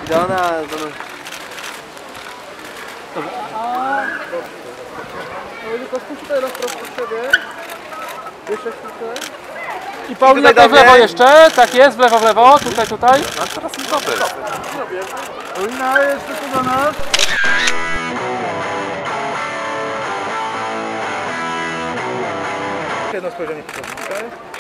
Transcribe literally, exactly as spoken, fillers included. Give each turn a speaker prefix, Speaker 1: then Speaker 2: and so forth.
Speaker 1: Widziana, to...
Speaker 2: Dobra. A...
Speaker 1: No tylko spuść tutaj raz prosto w siebie. Jeszcze chwilkę.
Speaker 2: I Paulina tutaj w lewo jeszcze, tak jest, w lewo, w lewo, tutaj, tutaj.
Speaker 3: A teraz jest dobry.
Speaker 1: Paulina, jeszcze tu do nas. Jedno spojrzenie po prostu, okay?